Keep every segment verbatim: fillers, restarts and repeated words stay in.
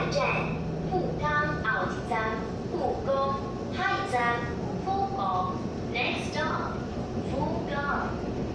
站富冈奥吉站，富宫하이站，富宫 Next stop， 富冈。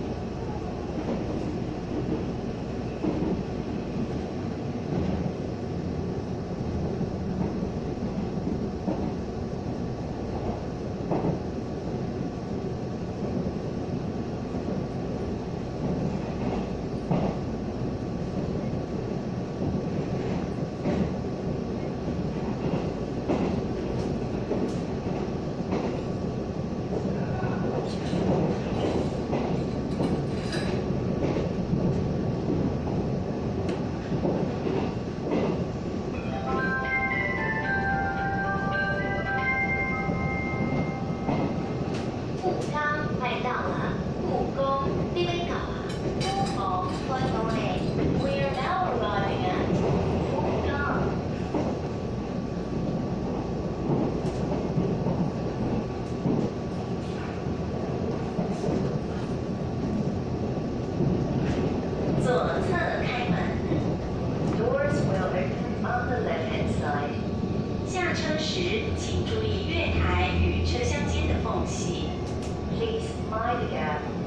快到了，故宫呢邊度啊？故宮開到嚟 ，We are now arriving at 故宮。左側開門 ，Doors will open on the left-hand side。下車時請注意月台與車廂間的縫隙。 Please mind the gap